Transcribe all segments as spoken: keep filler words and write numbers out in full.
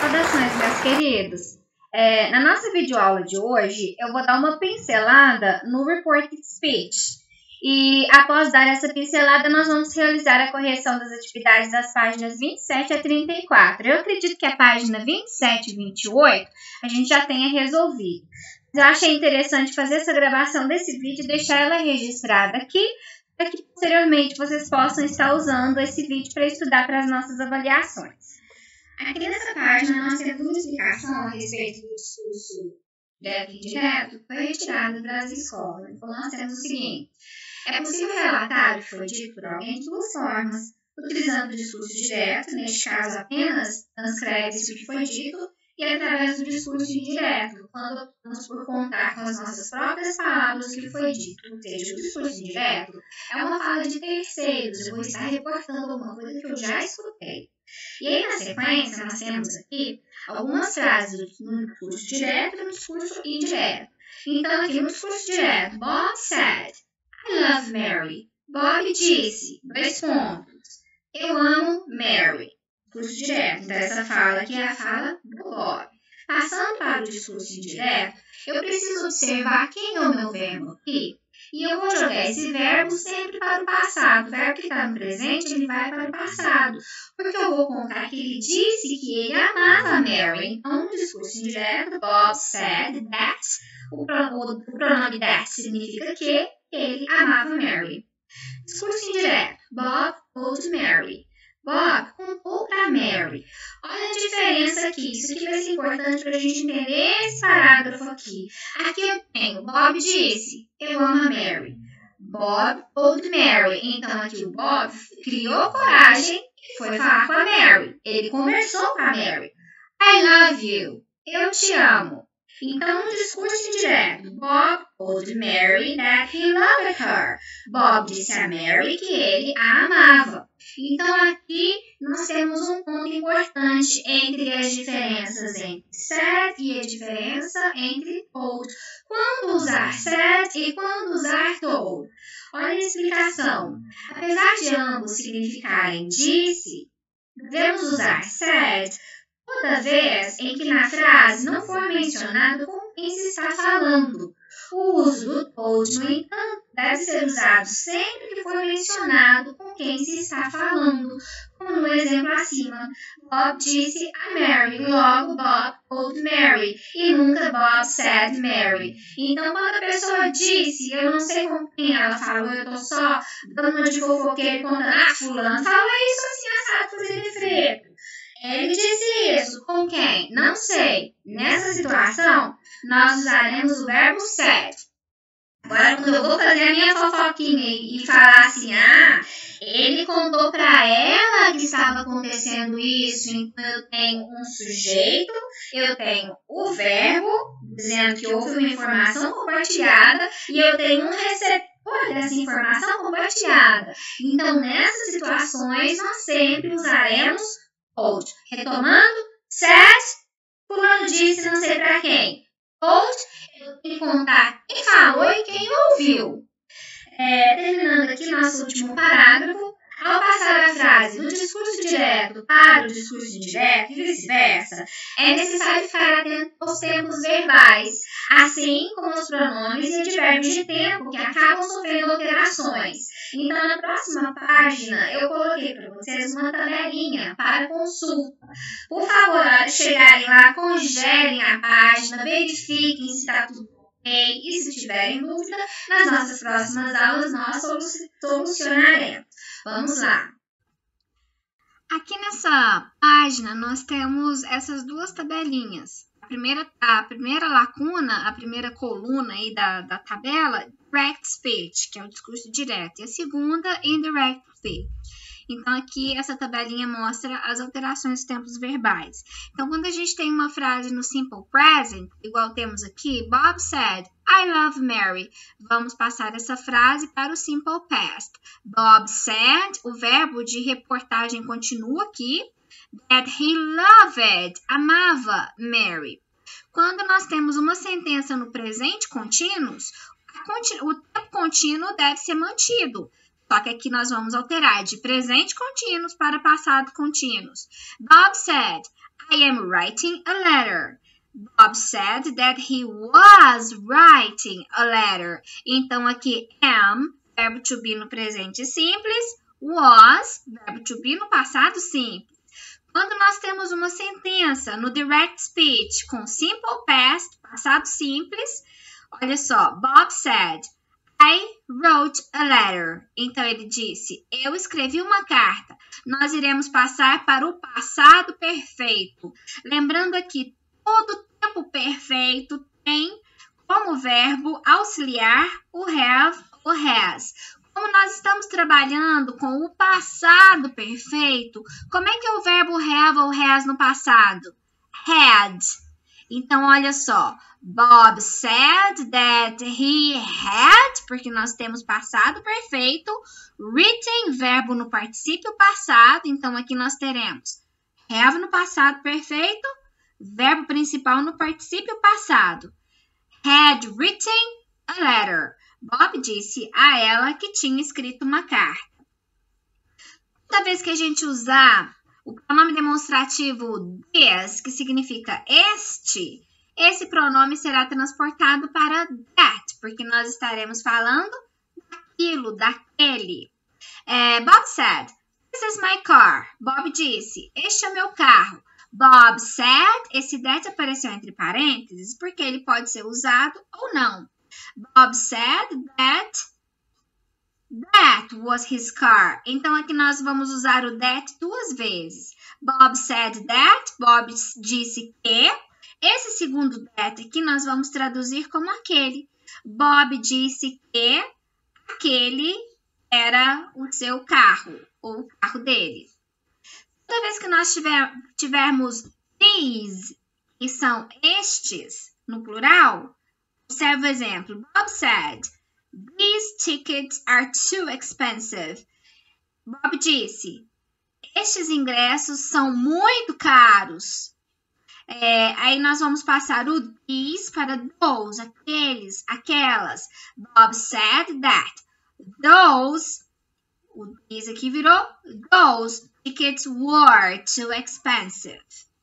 Saudações, meus queridos! É, na nossa videoaula de hoje, eu vou dar uma pincelada no Reported Speech. E após dar essa pincelada, nós vamos realizar a correção das atividades das páginas vinte e sete a trinta e quatro. Eu acredito que a página vinte e sete e vinte e oito a gente já tenha resolvido. Eu achei interessante fazer essa gravação desse vídeo e deixar ela registrada aqui, para que posteriormente vocês possam estar usando esse vídeo para estudar para as nossas avaliações. Aqui nessa página nós temos uma explicação a respeito do discurso direto e indireto que foi retirado das escolas. Então nós temos o seguinte: é possível relatar o que foi dito por alguém de duas formas, utilizando o discurso direto, neste caso apenas transcreve-se o que foi dito, e através do discurso indireto, quando optamos por contar com as nossas próprias palavras o que foi dito. Ou seja, o discurso indireto é uma fala de terceiros, eu vou estar reportando alguma coisa que eu já escutei. E aí, na sequência, nós temos aqui algumas frases no discurso direto e no discurso indireto. Então, aqui no discurso direto, Bob said, I love Mary. Bob disse, dois pontos, eu amo Mary. Discurso direto. Então, essa fala aqui é a fala do Bob. Passando para o discurso indireto, eu preciso observar quem é o meu verbo aqui. E eu vou jogar esse verbo sempre para o passado. O verbo que está no presente, ele vai para o passado. Porque eu vou contar que ele disse que ele amava Mary. Então, no discurso indireto, Bob said that. O pronome that significa que ele amava Mary. Discurso indireto, Bob told Mary. Bob contou para Mary. Olha a diferença aqui. Isso aqui vai ser importante para a gente entender esse parágrafo aqui. Aqui eu tenho, Bob disse, eu amo a Mary. Bob told Mary. Então, aqui o Bob criou coragem e foi falar com a Mary. Ele conversou com a Mary. I love you. Eu te amo. Então, no discurso indireto, Bob told Mary that he loved her. Bob disse a Mary que ele a amava. Então, aqui nós temos um ponto importante entre as diferenças entre said e a diferença entre told. Quando usar said e quando usar told? Olha a explicação. Apesar de ambos significarem disse, devemos usar said toda vez em que na frase não for mencionado com quem se está falando. O uso do told, no entanto, deve ser usado sempre que for mencionado com quem se está falando, como no exemplo acima. Bob disse a Mary, logo Bob told Mary, e nunca Bob said Mary. Então, quando a pessoa disse, eu não sei com quem ela falou, eu estou só dando uma de fofoqueira e contando, ah, fulano falou isso assim, assado, cozido e frito. Ele disse isso. Com quem? Não sei. Nessa situação, nós usaremos o verbo said. Agora, quando eu vou fazer a minha fofoquinha e falar assim, ah, ele contou para ela que estava acontecendo isso, então eu tenho um sujeito, eu tenho o verbo, dizendo que houve uma informação compartilhada, e eu tenho um receptor dessa informação compartilhada. Então, nessas situações, nós sempre usaremos told. Retomando, said, fulano disse não sei para quem. Told, eu tenho que contar quem falou e quem ouviu. É, terminando aqui nosso último parágrafo, ao passar a frase do discurso direto para o discurso indireto e vice-versa, é necessário ficar atento aos tempos verbais, assim como aos pronomes e advérbios de tempo que acabam sofrendo alterações. Então, na próxima página, eu coloquei para vocês uma tabelinha para consulta. Por favor, na hora de chegarem lá, congelem a página, verifiquem se está tudo ok, e se tiverem dúvida, nas nossas próximas aulas nós solucionaremos. Vamos lá. Aqui nessa página nós temos essas duas tabelinhas. A primeira, a primeira lacuna, a primeira coluna aí da, da tabela, direct speech, que é o discurso direto, e a segunda, indirect speech. Então, aqui essa tabelinha mostra as alterações dos tempos verbais. Então, quando a gente tem uma frase no simple present, igual temos aqui, Bob said, I love Mary. Vamos passar essa frase para o simple past. Bob said, o verbo de reportagem continua aqui, that he loved, amava Mary. Quando nós temos uma sentença no presente contínuos, o tempo contínuo deve ser mantido. Só que aqui nós vamos alterar de presente contínuos para passado contínuos. Bob said, I am writing a letter. Bob said that he was writing a letter. Então, aqui am, verbo to be no presente simples, was, verbo to be no passado simples. Quando nós temos uma sentença no direct speech com simple past, passado simples, olha só, Bob said, I wrote a letter. Então, ele disse, eu escrevi uma carta. Nós iremos passar para o passado perfeito. Lembrando aqui, todo tempo perfeito tem como verbo auxiliar o have ou has. Como nós estamos trabalhando com o passado perfeito, como é que é o verbo have ou has no passado? Had. Então, olha só. Bob said that he had, porque nós temos passado perfeito, written, verbo no particípio passado. Então, aqui nós teremos have no passado perfeito, verbo principal no particípio passado. Had written a letter. Bob disse a ela que tinha escrito uma carta. Toda vez que a gente usar o pronome demonstrativo this, que significa este, esse pronome será transportado para that, porque nós estaremos falando daquilo, daquele. É, Bob said, this is my car. Bob disse, este é o meu carro. Bob said, esse that apareceu entre parênteses, porque ele pode ser usado ou não. Bob said that that was his car. Então, aqui nós vamos usar o that duas vezes. Bob said that, Bob disse que. Esse segundo that aqui nós vamos traduzir como aquele. Bob disse que aquele era o seu carro, ou o carro dele. Toda vez que nós tiver, tivermos these, que são estes, no plural, observe o exemplo. Bob said, these tickets are too expensive. Bob disse, estes ingressos são muito caros. É, aí nós vamos passar o these para those, aqueles, aquelas. Bob said that those, o these aqui virou those tickets were too expensive.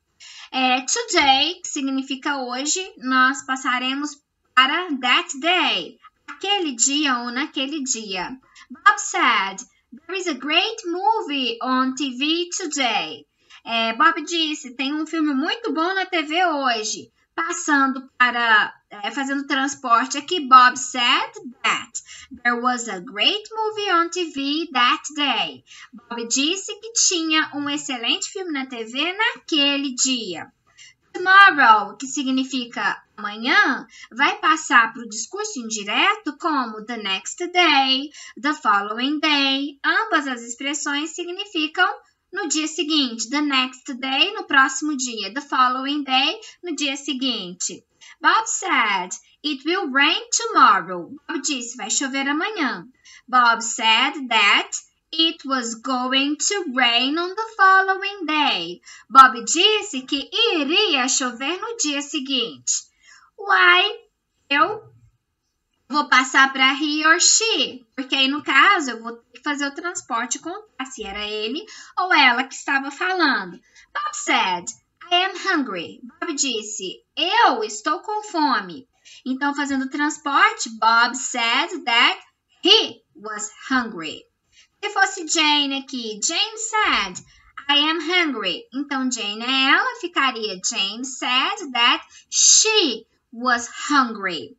É, today, que significa hoje, nós passaremos para that day, aquele dia ou naquele dia. Bob said, there is a great movie on T V today. É, Bob disse, tem um filme muito bom na T V hoje. Passando para, é, fazendo transporte aqui, Bob said that there was a great movie on T V that day. Bob disse que tinha um excelente filme na T V naquele dia. Tomorrow, que significa amanhã, vai passar para o discurso indireto como the next day, the following day. Ambas as expressões significam no dia seguinte. The next day, no próximo dia. The following day, no dia seguinte. Bob said, it will rain tomorrow. Bob disse, vai chover amanhã. Bob said that it was going to rain on the following day. Bob disse que iria chover no dia seguinte. Why? Eu vou passar para he or she, porque aí no caso eu vou ter que fazer o transporte com se era ele ou ela que estava falando. Bob said, I am hungry. Bob disse, eu estou com fome. Então, fazendo o transporte, Bob said that he was hungry. Se fosse Jane aqui, Jane said, I am hungry. Então, Jane é ela, ficaria Jane said that she was hungry.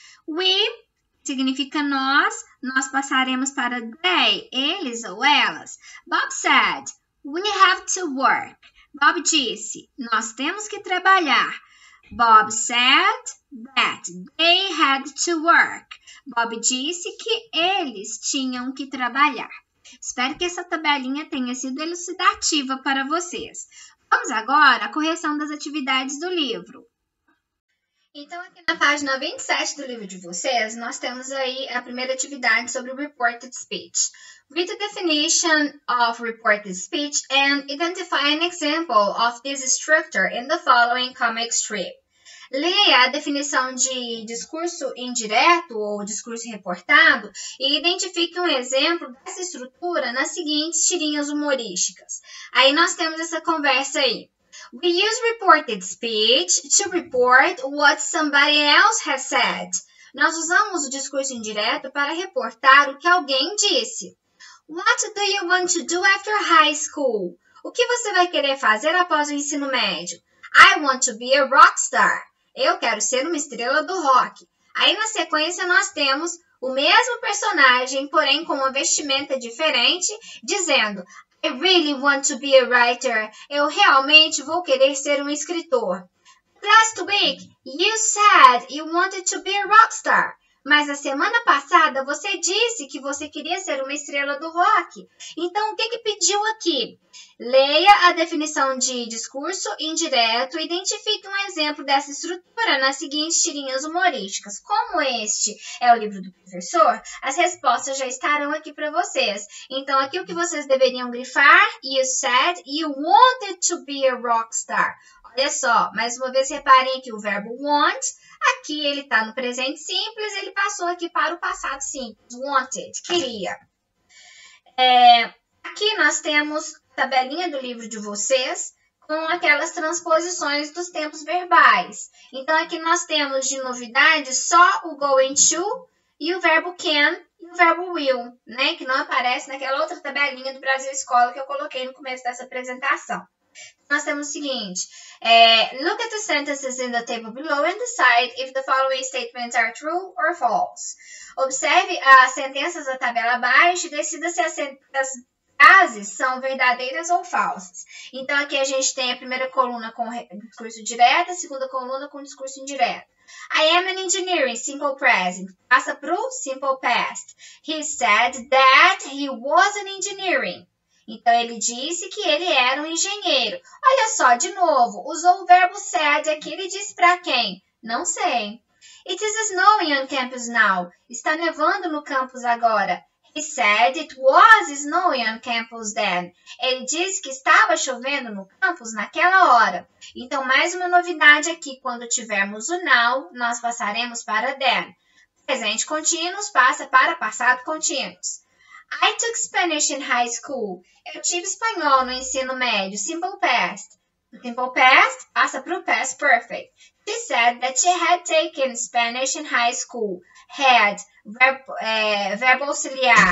We significa nós, nós passaremos para they, eles ou elas. Bob said, we have to work. Bob disse, nós temos que trabalhar. Bob said that they had to work. Bob disse que eles tinham que trabalhar. Espero que essa tabelinha tenha sido elucidativa para vocês. Vamos agora à correção das atividades do livro. Então, aqui na página vinte e sete do livro de vocês, nós temos aí a primeira atividade sobre o reported speech. Read the definition of reported speech and identify an example of this structure in the following comic strip. Leia a definição de discurso indireto ou discurso reportado e identifique um exemplo dessa estrutura nas seguintes tirinhas humorísticas. Aí nós temos essa conversa aí. We use reported speech to report what somebody else has said. Nós usamos o discurso indireto para reportar o que alguém disse. What do you want to do after high school? O que você vai querer fazer após o ensino médio? I want to be a rock star. Eu quero ser uma estrela do rock. Aí na sequência nós temos o mesmo personagem, porém com uma vestimenta diferente, dizendo I really want to be a writer. Eu realmente vou querer ser um escritor. Last week, you said you wanted to be a rock star. Mas a semana passada você disse que você queria ser uma estrela do rock. Então, o que que pediu aqui? Leia a definição de discurso indireto e identifique um exemplo dessa estrutura nas seguintes tirinhas humorísticas. Como este é o livro do professor, as respostas já estarão aqui para vocês. Então, aqui o que vocês deveriam grifar, you said you wanted to be a rock star. Olha só, mais uma vez reparem aqui o verbo want. Aqui ele está no presente simples, ele passou aqui para o passado simples. Wanted, queria. É, aqui nós temos a tabelinha do livro de vocês com aquelas transposições dos tempos verbais. Então aqui nós temos de novidade só o going to e o verbo can e o verbo will, né? Que não aparece naquela outra tabelinha do Brasil Escola que eu coloquei no começo dessa apresentação. Nós temos o seguinte, é, look at the sentences in the table below and decide if the following statements are true or false. Observe as sentenças da tabela abaixo e decida se as, as frases são verdadeiras ou falsas. Então, aqui a gente tem a primeira coluna com discurso direto, a segunda coluna com discurso indireto. I am an engineer in simple present. Passa para o simple past. He said that he was an engineering. Então, ele disse que ele era um engenheiro. Olha só, de novo, usou o verbo said aqui. Ele disse para quem? Não sei. It is snowing on campus now. Está nevando no campus agora. He said it was snowing on campus then. Ele disse que estava chovendo no campus naquela hora. Então, mais uma novidade aqui. Quando tivermos o now, nós passaremos para then. Presente contínuos passa para passado contínuos. I took Spanish in high school. Eu tive espanhol no ensino médio. Simple past. Simple past passa para o past perfect. She said that she had taken Spanish in high school. Had, verbo, é, verbo auxiliar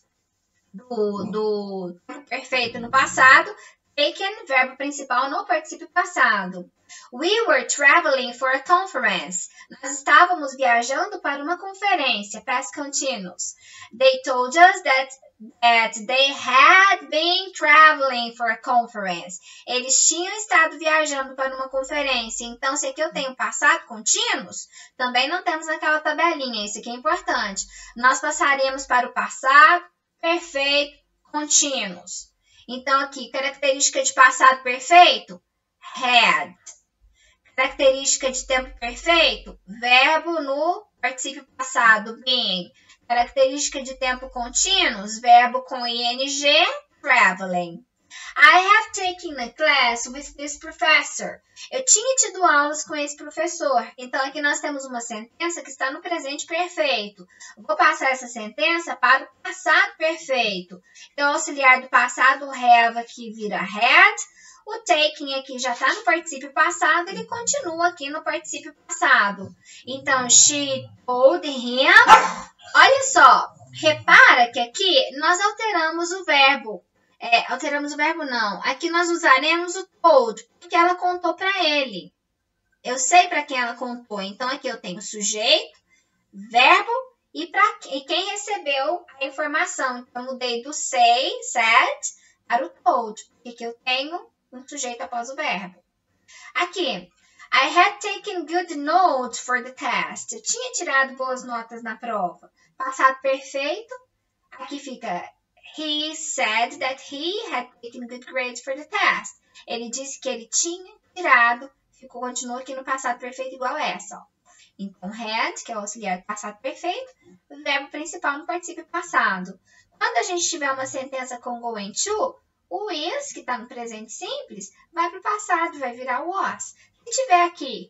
do, do perfeito no passado. Taken, verbo principal no particípio passado. We were traveling for a conference. Nós estávamos viajando para uma conferência. Past continuous. They told us that, that they had been traveling for a conference. Eles tinham estado viajando para uma conferência. Então, se aqui eu tenho passado contínuos, também não temos naquela tabelinha. Isso aqui é importante. Nós passaremos para o passado perfeito contínuos. Então, aqui, característica de passado perfeito, had. Característica de tempo perfeito, verbo no particípio passado, being. Característica de tempo contínuos, verbo com ing, traveling. I have taken a class with this professor. Eu tinha tido aulas com esse professor. Então, aqui nós temos uma sentença que está no presente perfeito. Vou passar essa sentença para o passado perfeito. Então, o auxiliar do passado, have, aqui vira had. O taking aqui já está no particípio passado, ele continua aqui no particípio passado. Então, she told him. Olha só, repara que aqui nós alteramos o verbo. É, alteramos o verbo não. Aqui nós usaremos o told, porque ela contou para ele. Eu sei para quem ela contou. Então, aqui eu tenho sujeito, verbo e, pra, e quem recebeu a informação. Então, eu mudei do say, said, para o told. Porque aqui eu tenho um sujeito após o verbo. Aqui, I had taken good notes for the test. Eu tinha tirado boas notas na prova. Passado perfeito. Aqui fica... He said that he had taken good grades for the test. Ele disse que ele tinha tirado, ficou, continuou aqui no passado perfeito igual essa. Ó. Então, had, que é o auxiliar do passado perfeito, o verbo principal no particípio passado. Quando a gente tiver uma sentença com going to, o is, que está no presente simples, vai para o passado, vai virar was. Se tiver aqui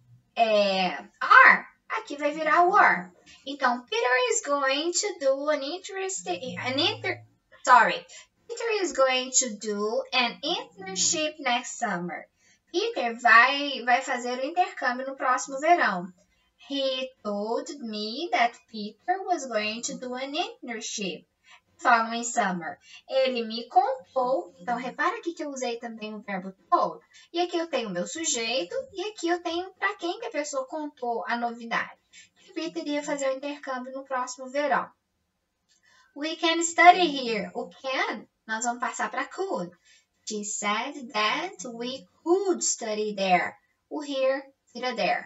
é, are, aqui vai virar were. Então, Peter is going to do an interesting... An inter, sorry. Peter is going to do an internship next summer. Peter vai, vai fazer o intercâmbio no próximo verão. He told me that Peter was going to do an internship following summer. Ele me contou. Então, repara aqui que eu usei também o verbo told. E aqui eu tenho o meu sujeito. E aqui eu tenho para quem que a pessoa contou a novidade. Que Peter ia fazer o intercâmbio no próximo verão. We can study here. O can, nós vamos passar para could. She said that we could study there. O here vira there.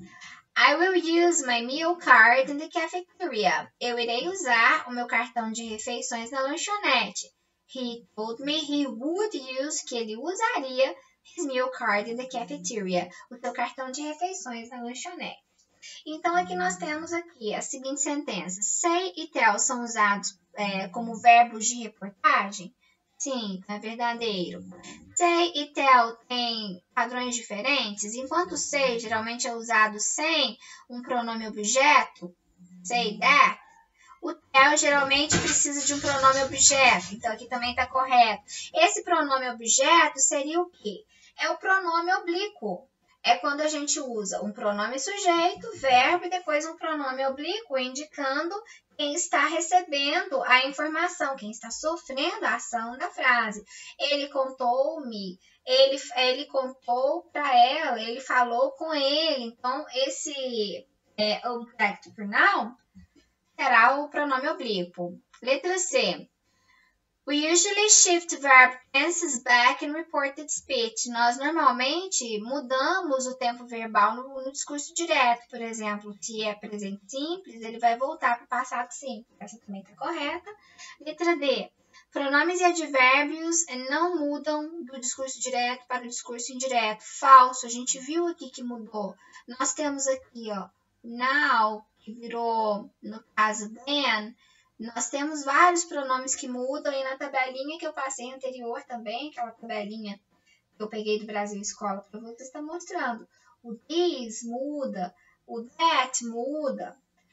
I will use my meal card in the cafeteria. Eu irei usar o meu cartão de refeições na lanchonete. He told me he would use, que ele usaria, his meal card in the cafeteria. O seu cartão de refeições na lanchonete. Então, aqui nós temos aqui as seguintes sentenças. Say e tell são usados é, como verbos de reportagem? Sim, é verdadeiro. Say e tell tem padrões diferentes. Enquanto say geralmente é usado sem um pronome objeto, say that, o tell geralmente precisa de um pronome objeto. Então, aqui também está correto. Esse pronome objeto seria o quê? É o pronome oblíquo. É quando a gente usa um pronome sujeito, verbo e depois um pronome oblíquo, indicando quem está recebendo a informação, quem está sofrendo a ação da frase. Ele contou-me, ele, ele contou para ela, ele falou com ele. Então, esse é, object pronoun será o pronome oblíquo. Letra C. We usually shift verb tenses back in reported speech. Nós normalmente mudamos o tempo verbal no, no discurso direto. Por exemplo, se é presente simples, ele vai voltar para o passado simples. Essa também está correta. Letra D. Pronomes e advérbios não mudam do discurso direto para o discurso indireto. Falso. A gente viu aqui que mudou. Nós temos aqui, ó, now, que virou, no caso, then. Nós temos vários pronomes que mudam e na tabelinha que eu passei anterior também, aquela tabelinha que eu peguei do Brasil Escola para vocês, está mostrando. O this muda, o that muda.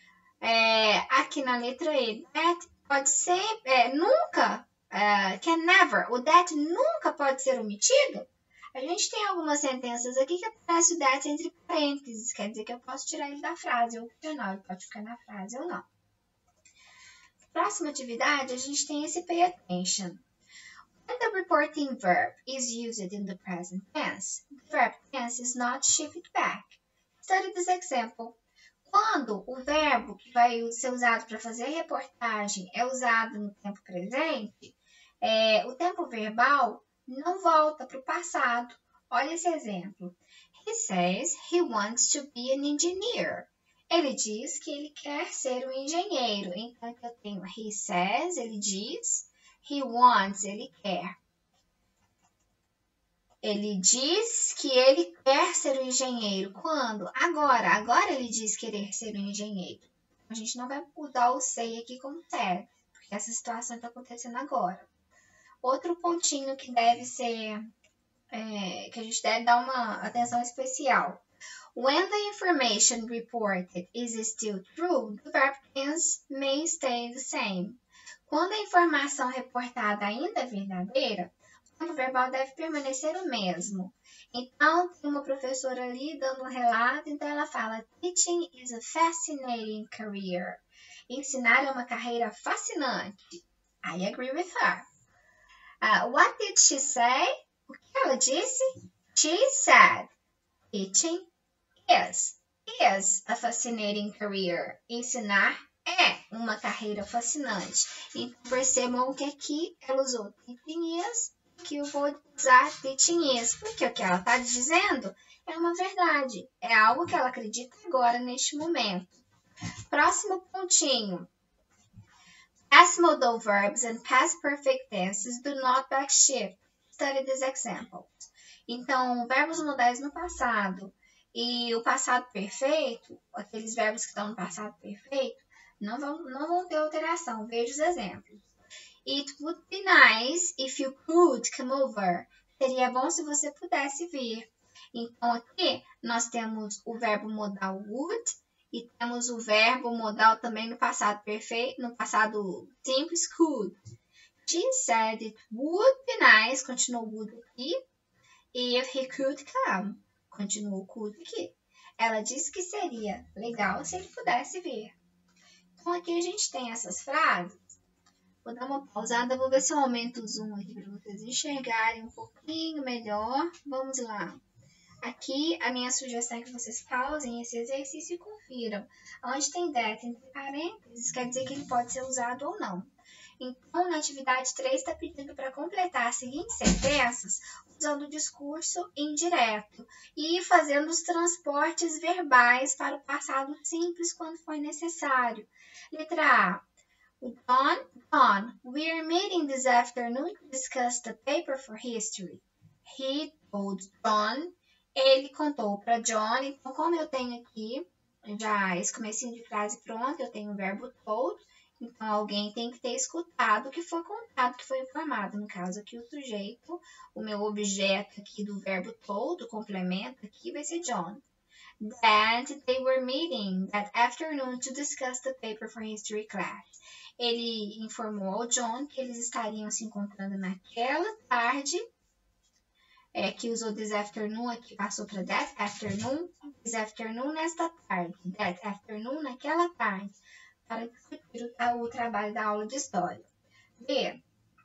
É, aqui na letra E, that pode ser, é, nunca, é, can never, o that nunca pode ser omitido. A gente tem algumas sentenças aqui que aparece o that entre parênteses, quer dizer que eu posso tirar ele da frase, ou opcional, ele pode ficar na frase ou não. Próxima atividade, a gente tem esse pay attention. When the reporting verb is used in the present tense, the verb tense is not shifted back. Study this example. Quando o verbo que vai ser usado para fazer reportagem é usado no tempo presente, é, o tempo verbal não volta para o passado. Olha esse exemplo. He says he wants to be an engineer. Ele diz que ele quer ser um engenheiro. Então, aqui eu tenho he says, ele diz. He wants, ele quer. Ele diz que ele quer ser um engenheiro. Quando? Agora. Agora ele diz querer ser um engenheiro. A gente não vai mudar o say aqui como serve, porque essa situação está acontecendo agora. Outro pontinho que deve ser, é, que a gente deve dar uma atenção especial. When the information reported is still true, the verb tense may stay the same. Quando a informação reportada ainda é verdadeira, o tempo verbal deve permanecer o mesmo. Então, tem uma professora ali dando um relato, então ela fala, Teaching is a fascinating career. Ensinar é uma carreira fascinante. I agree with her. Uh, what did she say? O que ela disse? She said, teaching is, is a fascinating career. Ensinar é uma carreira fascinante. Então, percebam que aqui ela usou teaching is, que eu vou usar teaching is, porque o que ela está dizendo é uma verdade. É algo que ela acredita agora, neste momento. Próximo pontinho. Past modal verbs and past perfect tenses do not backshift. Study these examples. Então, verbos modais no passado e o passado perfeito, aqueles verbos que estão no passado perfeito, não vão, não vão ter alteração. Veja os exemplos. It would be nice if you could come over. Seria bom se você pudesse vir. Então, aqui nós temos o verbo modal would e temos o verbo modal também no passado perfeito, no passado simples, could. She said it would be nice, continuou would aqui. if he could come. Continuou o could aqui. Ela disse que seria legal se ele pudesse vir. Então, aqui a gente tem essas frases. Vou dar uma pausada, vou ver se eu aumento o zoom aqui para vocês enxergarem um pouquinho melhor. Vamos lá. Aqui, a minha sugestão é que vocês pausem esse exercício e confiram. Onde tem that entre parênteses, quer dizer que ele pode ser usado ou não. Então, na atividade três, está pedindo para completar as seguintes sentenças usando o discurso indireto e fazendo os transportes verbais para o passado simples quando for necessário. Letra A. John, John, we're meeting this afternoon to discuss the paper for history. He told John. Ele contou para John. Então, como eu tenho aqui já esse comecinho de frase pronto, eu tenho o verbo told. Então, alguém tem que ter escutado o que foi contado, que foi informado. No caso aqui, o sujeito, o meu objeto aqui do verbo told, o complemento aqui vai ser John. That they were meeting that afternoon to discuss the paper for history class. Ele informou ao John que eles estariam se encontrando naquela tarde, é, que usou this afternoon, aqui passou para that afternoon, this afternoon nesta tarde, that afternoon naquela tarde, para discutir o, o trabalho da aula de história. B. I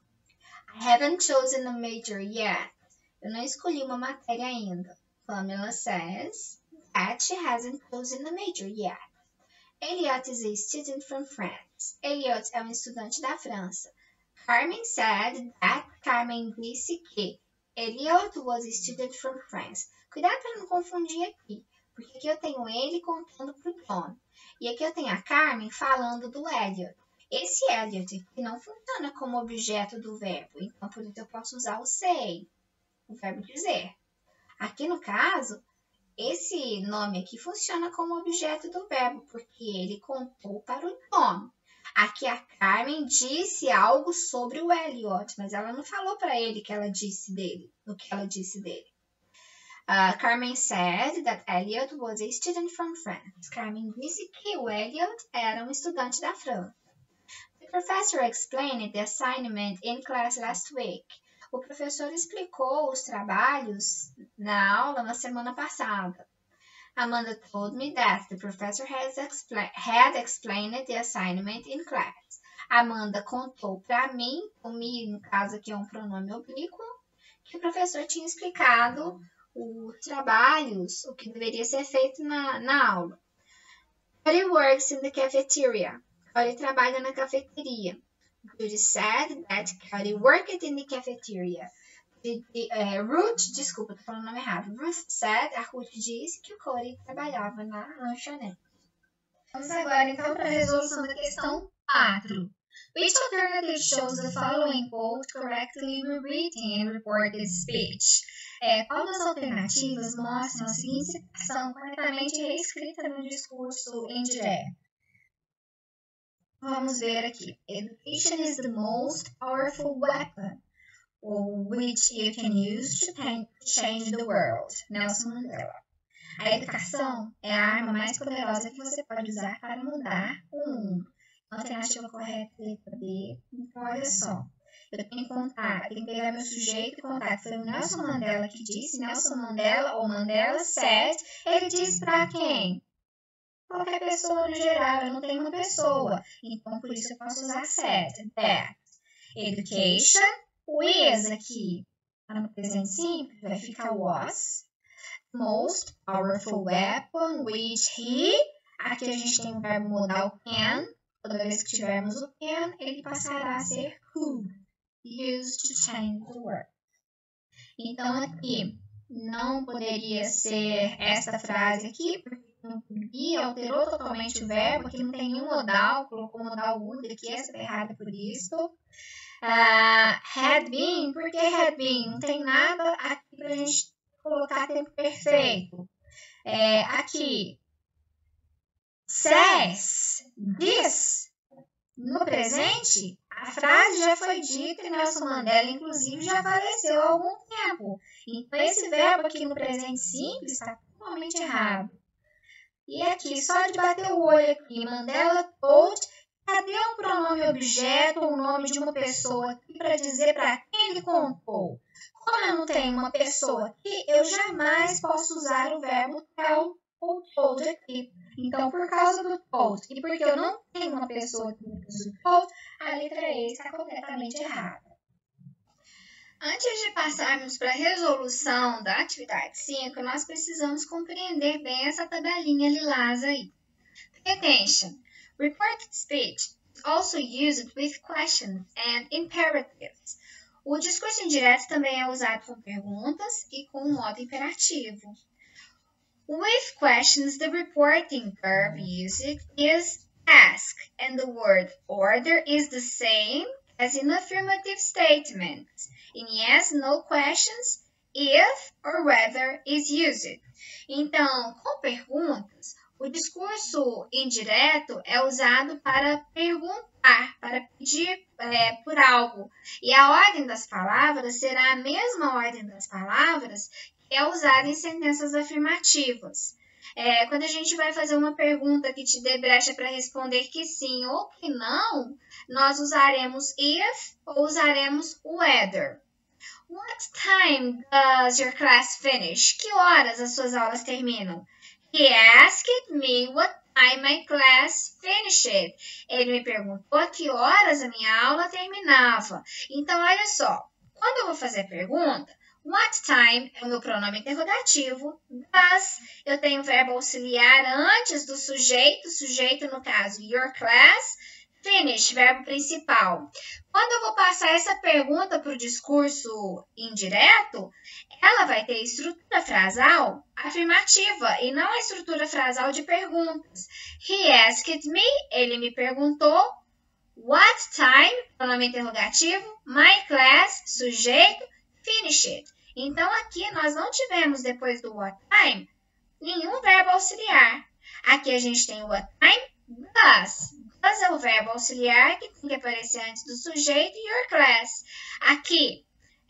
haven't chosen a major yet. Eu não escolhi uma matéria ainda. Pamela says that she hasn't chosen a major yet. Elliot is a student from France. Elliot é um estudante da França. Carmen said that. Carmen disse que Elliot was a student from France. Cuidado para não confundir aqui, porque aqui eu tenho ele contando para o John. E aqui eu tenho a Carmen falando do Elliot. Esse Elliot aqui não funciona como objeto do verbo, então por isso eu posso usar o say, o verbo dizer. Aqui no caso, esse nome aqui funciona como objeto do verbo, porque ele contou para o John. Aqui a Carmen disse algo sobre o Elliot, mas ela não falou para ele que ela disse dele, o que ela disse dele. Uh, Carmen said that Elliot was a student from France. Carmen disse que o Elliot era um estudante da França. The professor explained the assignment in class last week. O professor explicou os trabalhos na aula na semana passada. Amanda told me that the professor has expla- had explained the assignment in class. Amanda contou para mim, o me, no caso aqui é um pronome oblíquo, que o professor tinha explicado os trabalhos, o que deveria ser feito na, na aula. Cody works in the cafeteria. Cody trabalha na cafeteria. Judy said that Cody worked in the cafeteria. De, de, uh, Ruth, desculpa, tô falando o nome errado. Ruth said, a Ruth disse que o Cody trabalhava na lanchonete. Vamos agora então para a resolução da questão quatro. Which alternative shows the following quote correctly rewritten and reported speech? É, qual das alternativas mostram a seguinte citação corretamente reescrita no discurso indireto? Vamos ver aqui. Education is the most powerful weapon which you can use to change the world. Nelson Mandela. A educação é a arma mais poderosa que você pode usar para mudar o mundo. A alternativa correta é a letra B. Então, olha só. Eu tenho que contar, tenho que pegar meu sujeito e contar que foi o Nelson Mandela que disse. Nelson Mandela ou Mandela said. Ele disse para quem? Qualquer pessoa no geral. Eu não tenho uma pessoa. Então, por isso eu posso usar said. That. Education. O is aqui, para no presente simples, vai ficar was. Most powerful weapon, which he. Aqui a gente tem o verbo modal can. Toda vez que tivermos o can, ele passará a ser could. Used to change the world. Então, aqui, não poderia ser essa frase aqui, porque não podia, alterou totalmente o verbo, aqui não tem nenhum modal, colocou modal would aqui, essa é errada por isso. Uh, had been, por que had been? Não tem nada aqui pra gente colocar tempo perfeito. É, aqui, says, diz, no presente, a frase já foi dita e Nelson Mandela, inclusive, já faleceu há algum tempo. Então, esse verbo aqui no presente simples está totalmente errado. E aqui, só de bater o olho aqui, Mandela told. Cadê um pronome objeto ou o nome de uma pessoa aqui para dizer para quem ele contou. Como eu não tenho uma pessoa aqui, eu jamais posso usar o verbo tell ou told aqui. Então, por causa do told e porque eu não tenho uma pessoa aqui no told, a letra E está completamente errada. Antes de passarmos para a resolução da atividade cinco, nós precisamos compreender bem essa tabelinha lilás aí. Pay attention. Reported speech is also used with questions and imperatives. O discurso indireto também é usado com perguntas e com modo imperativo. With questions, the reporting verb used is ask, and the word order is the same as in affirmative statements. In yes, no questions, if or whether is used. Então, com perguntas, o discurso indireto é usado para perguntar, para pedir é, por algo. E a ordem das palavras será a mesma ordem das palavras que é usada em sentenças afirmativas. É, quando a gente vai fazer uma pergunta que te dê brecha para responder que sim ou que não, nós usaremos if ou usaremos whether. What time does your class finish? Que horas as suas aulas terminam? He asked me what time my class finished. Ele me perguntou a que horas a minha aula terminava. Então, olha só, quando eu vou fazer a pergunta, what time é o meu pronome interrogativo. Does, eu tenho o verbo auxiliar antes do sujeito, sujeito no caso, your class. Finish, verbo principal. Quando eu vou passar essa pergunta para o discurso indireto, ela vai ter estrutura frasal afirmativa e não a estrutura frasal de perguntas. He asked me, ele me perguntou. What time, pronome interrogativo. My class, sujeito. Finished. Então, aqui nós não tivemos, depois do what time, nenhum verbo auxiliar. Aqui a gente tem o what time, does. Does é o verbo auxiliar que tem que aparecer antes do sujeito e your class. Aqui,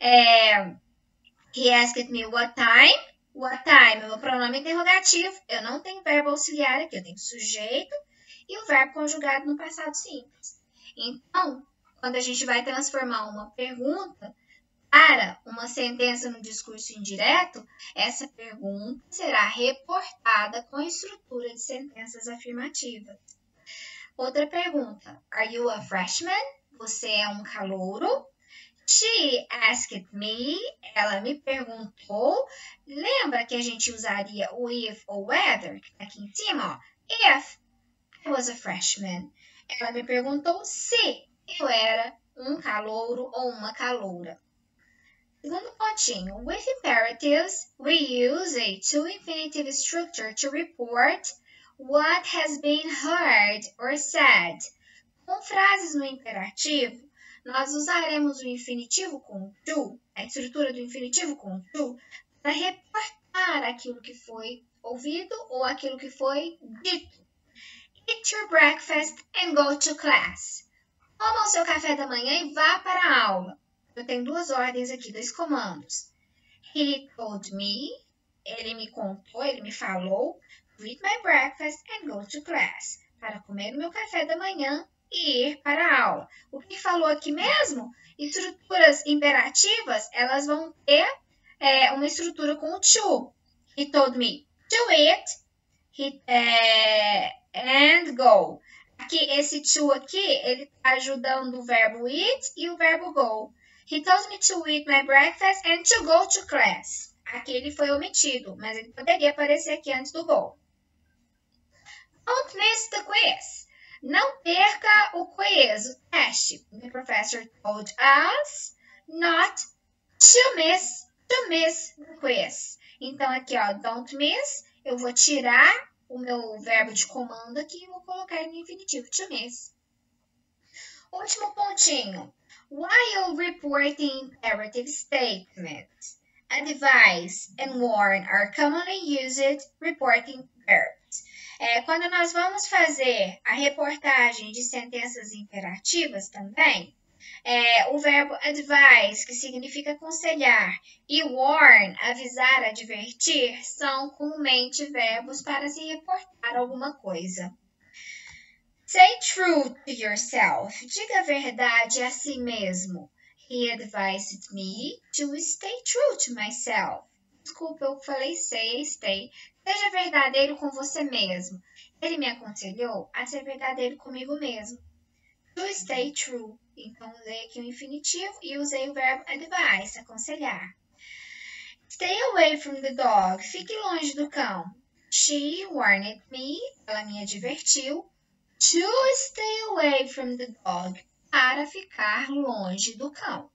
é, he asked me what time. What time é o pronome interrogativo. Eu não tenho verbo auxiliar aqui, eu tenho sujeito e o verbo conjugado no passado simples. Então, quando a gente vai transformar uma pergunta para uma sentença no discurso indireto, essa pergunta será reportada com a estrutura de sentenças afirmativas. Outra pergunta. Are you a freshman? Você é um calouro? She asked me. Ela me perguntou. Lembra que a gente usaria o if ou whether? Que tá aqui em cima, ó. If I was a freshman. Ela me perguntou se eu era um calouro ou uma caloura. Segundo pontinho. With imperatives, we use a to-infinitive structure to report what has been heard or said. Com frases no imperativo, nós usaremos o infinitivo com to, a estrutura do infinitivo com to, para reportar aquilo que foi ouvido ou aquilo que foi dito. Eat your breakfast and go to class. Coma o seu café da manhã e vá para a aula. Eu tenho duas ordens aqui, dois comandos. He told me, ele me contou, ele me falou. Eat my breakfast and go to class. Para comer o meu café da manhã e ir para a aula. O que falou aqui mesmo? Estruturas imperativas, elas vão ter é, uma estrutura com o to. He told me to eat he, é, and go. Aqui, esse to aqui, ele está ajudando o verbo eat e o verbo go. He told me to eat my breakfast and to go to class. Aqui ele foi omitido, mas ele poderia aparecer aqui antes do go. Don't miss the quiz. Não perca o quiz, o teste. The professor told us not to miss, to miss the quiz. Então, aqui, ó, don't miss, eu vou tirar o meu verbo de comando aqui e vou colocar no infinitivo, to miss. Último pontinho. While reporting imperative statements, advise and warn are commonly used reporting verbs. É, quando nós vamos fazer a reportagem de sentenças imperativas também, é, o verbo advise, que significa aconselhar, e warn, avisar, advertir, são comumente verbos para se reportar alguma coisa. Say true to yourself. Diga a verdade a si mesmo. He advised me to stay true to myself. Desculpa, eu falei say, stay. Seja verdadeiro com você mesmo. Ele me aconselhou a ser verdadeiro comigo mesmo. To stay true. Então, usei aqui o infinitivo e usei o verbo advise, aconselhar. Stay away from the dog. Fique longe do cão. She warned me. Ela me advertiu. To stay away from the dog. Para ficar longe do cão.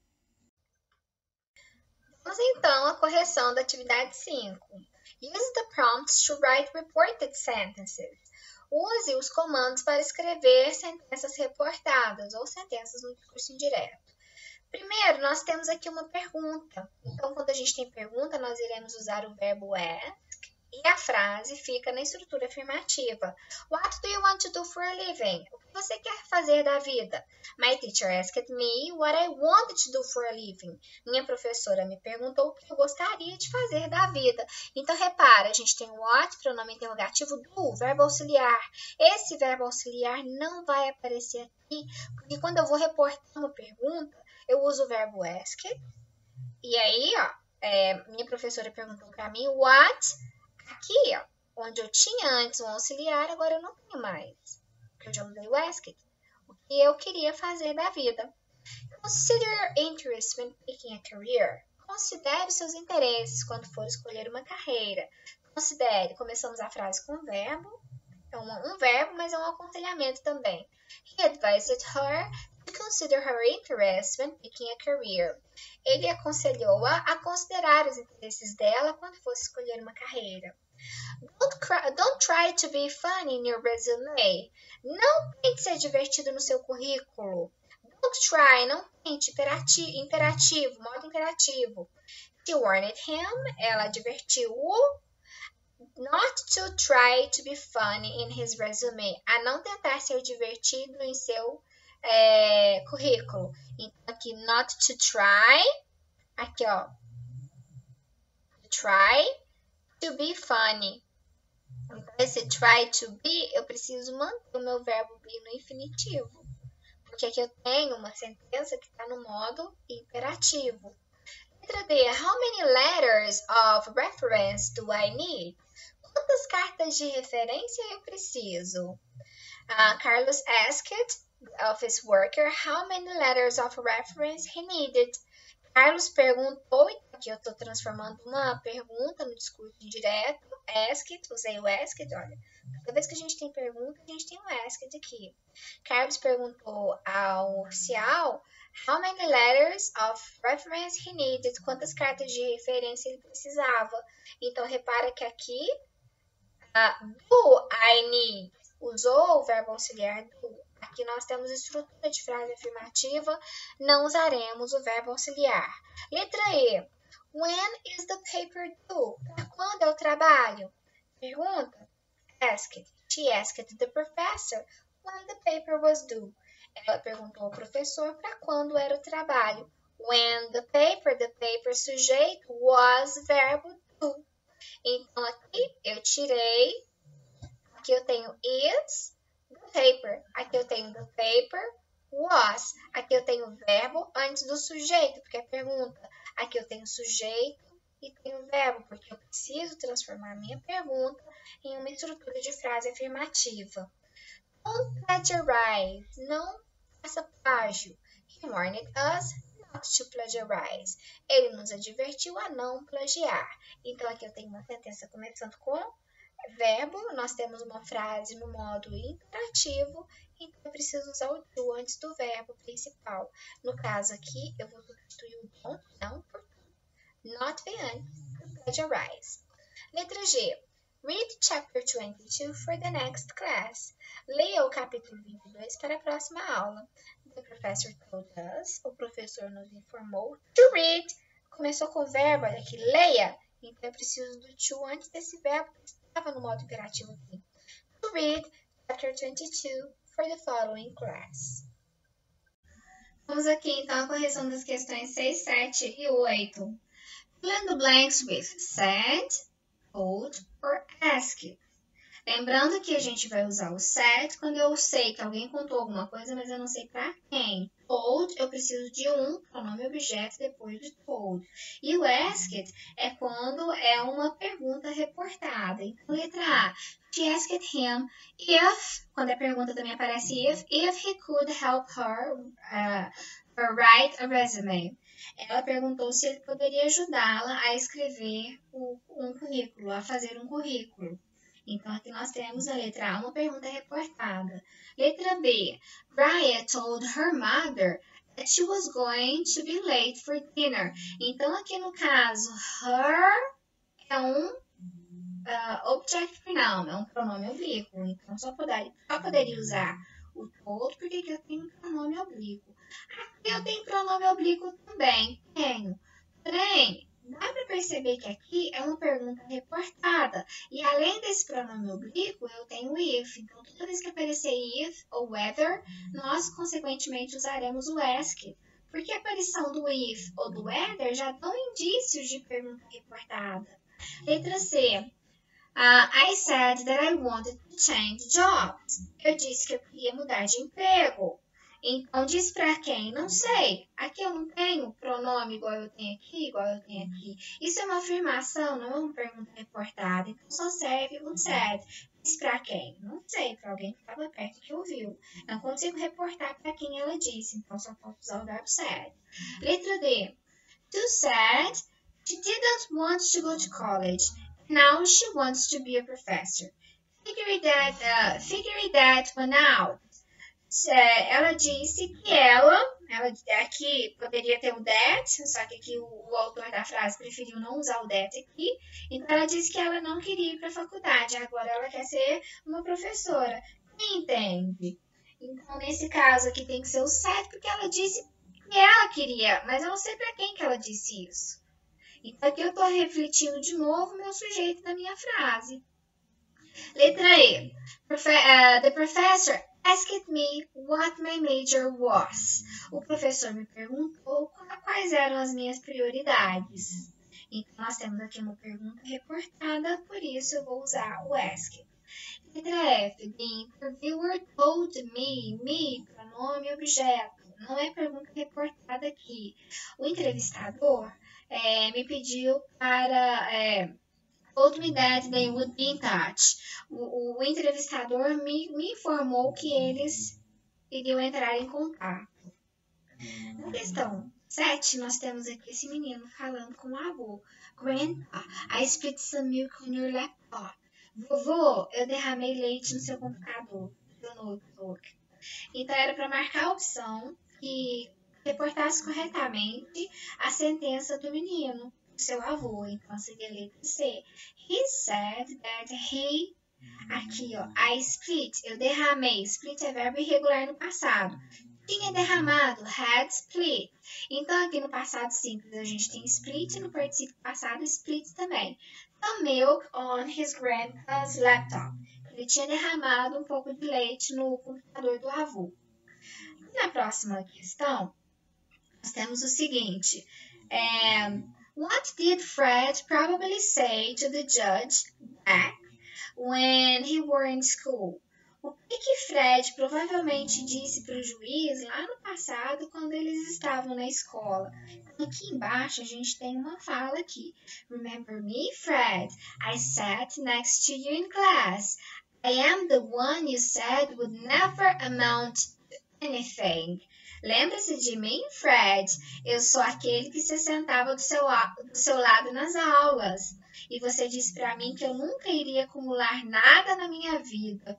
Vamos então à correção da atividade cinco. Use the prompts to write reported sentences. Use os comandos para escrever sentenças reportadas ou sentenças no discurso indireto. Primeiro, nós temos aqui uma pergunta. Então, quando a gente tem pergunta, nós iremos usar o verbo ask e a frase fica na estrutura afirmativa. What do you want to do for a living? O que você quer fazer da vida? My teacher asked me what I wanted to do for a living. Minha professora me perguntou o que eu gostaria de fazer da vida. Então, repara, a gente tem what, pronome interrogativo, do, verbo auxiliar. Esse verbo auxiliar não vai aparecer aqui, porque quando eu vou reportar uma pergunta, eu uso o verbo asked. E aí, ó, é, minha professora perguntou para mim what. Aqui, ó, onde eu tinha antes um auxiliar, agora eu não tenho mais. Porque eu já usei o asked. O que eu queria fazer da vida. Consider your interests when picking a career. Considere seus interesses quando for escolher uma carreira. Considere. Começamos a frase com verbo. É um, um verbo, mas é um aconselhamento também. He advised her to consider her interests when picking a career. Ele aconselhou-a a considerar os interesses dela quando fosse escolher uma carreira. Don't, cry, don't try to be funny in your resume. Não tente ser divertido no seu currículo. Don't try, não tente, imperativo, imperativo modo imperativo. She warned him, ela advertiu-o. Not to try to be funny in his resume. A não tentar ser divertido em seu é, currículo. Então, aqui, not to try. Aqui, ó. To try to be funny. Então, esse try to be, eu preciso manter o meu verbo be no infinitivo. Porque aqui eu tenho uma sentença que está no modo imperativo. Letra D. How many letters of reference do I need? Quantas cartas de referência eu preciso? Uh, Carlos asked the office worker how many letters of reference he needed. Carlos perguntou, aqui eu estou transformando uma pergunta no discurso indireto. Asked, usei o asked, olha. Toda vez que a gente tem pergunta, a gente tem o asked aqui. Carlos perguntou ao oficial how many letters of reference he needed. Quantas cartas de referência ele precisava. Então, repara que aqui, uh, do I need, usou o verbo auxiliar do. Aqui nós temos estrutura de frase afirmativa, não usaremos o verbo auxiliar. Letra E. When is the paper due? Para quando é o trabalho? Pergunta. Asked. She asked the professor when the paper was due. Ela perguntou ao professor para quando era o trabalho. When the paper, the paper sujeito, was verbo due. Então aqui eu tirei, aqui eu tenho is, paper. Aqui eu tenho the paper, was. Aqui eu tenho o verbo antes do sujeito, porque é pergunta. Aqui eu tenho sujeito e tenho verbo, porque eu preciso transformar a minha pergunta em uma estrutura de frase afirmativa. Don't plagiarize. Não faça plágio. He warned us not to plagiarize. Ele nos advertiu a não plagiar. Então aqui eu tenho uma sentença começando com verbo, nós temos uma frase no modo imperativo, então eu preciso usar o do antes do verbo principal. No caso aqui, eu vou substituir o don't, não, por not vem antes, plagiarize. Letra G. Read chapter twenty-two for the next class. Leia o capítulo vinte e dois para a próxima aula. The professor told us, o professor nos informou, to read. Começou com o verbo, olha aqui, leia. Então eu preciso do to antes desse verbo que estava no modo imperativo aqui. To read chapter twenty-two for the following class. Vamos aqui então à correção das questões seis, sete e oito. Fill in the blanks with said, told or asked. Lembrando que a gente vai usar o said quando eu sei que alguém contou alguma coisa, mas eu não sei para quem. Told, eu preciso de um pronome objeto depois de told. E o asked é quando é uma pergunta reportada. Então, letra A. She asked him if, quando a pergunta também aparece if, if he could help her uh, uh, write a resume. Ela perguntou se ele poderia ajudá-la a escrever o, um currículo, a fazer um currículo. Então, aqui nós temos a letra A, uma pergunta reportada. Letra B. Raya told her mother that she was going to be late for dinner. Então, aqui no caso, her é um uh, object pronoun, é um pronome oblíquo. Então, só poderia, só poderia usar o told porque aqui eu tenho pronome oblíquo. Aqui eu tenho pronome oblíquo também. Tenho. Porém, dá para perceber que aqui é uma pergunta reportada. E além desse pronome oblíquo, eu tenho if. Então, toda vez que aparecer if ou whether, nós, consequentemente, usaremos o asked. Porque a aparição do if ou do whether já dão indícios de pergunta reportada. Letra C. Uh, I said that I wanted to change jobs. Eu disse que eu queria mudar de emprego. Então, diz para quem? Não sei. Aqui eu não tenho pronome igual eu tenho aqui, igual eu tenho aqui. Isso é uma afirmação, não é uma pergunta reportada. Então, só serve o said. Diz para quem? Não sei, para alguém que estava perto que ouviu. Não consigo reportar para quem ela disse, então só posso usar o verbo said. Letra D. Sue said she didn't want to go to college. Now she wants to be a professor. Figure that, uh, figure that one out. Ela disse que ela, ela aqui poderia ter o that, só que aqui o, o autor da frase preferiu não usar o that aqui. Então ela disse que ela não queria ir para a faculdade, agora ela quer ser uma professora. Quem entende? Então nesse caso aqui tem que ser o certo, porque ela disse que ela queria, mas eu não sei para quem que ela disse isso. Então aqui eu estou refletindo de novo o meu sujeito da minha frase. Letra E. Profe uh, the professor asked me what my major was. O professor me perguntou quais eram as minhas prioridades. Então, nós temos aqui uma pergunta reportada, por isso eu vou usar o asked. Letra F. The interviewer told me, me, pronome objeto. Não é pergunta reportada aqui. O entrevistador é, me pediu para... É, told me that they would be in touch. O, o entrevistador me, me informou que eles iriam entrar em contato. Na questão sete, nós temos aqui esse menino falando com o avô. Grandpa, I spilled some milk on your laptop. Vovô, eu derramei leite no seu computador, no notebook. Então, era para marcar a opção que reportasse corretamente a sentença do menino, do seu avô. Então, seria a letra C. He said that he... Aqui, ó, I split, eu derramei. Split é verbo irregular no passado. Tinha derramado, had split. Então, aqui no passado simples, a gente tem split, e no particípio passado, split também. Some milk on his grandpa's laptop. Ele tinha derramado um pouco de leite no computador do avô. Na próxima questão, nós temos o seguinte. É, what did Fred probably say to the judge back when he were in school? O que, que Fred provavelmente disse para o juiz lá no passado, quando eles estavam na escola? Aqui embaixo a gente tem uma fala aqui. Remember me, Fred? I sat next to you in class. I am the one you said would never amount to anything. Lembra-se de mim, Fred? Eu sou aquele que se sentava do seu, do seu lado nas aulas. E você disse para mim que eu nunca iria acumular nada na minha vida.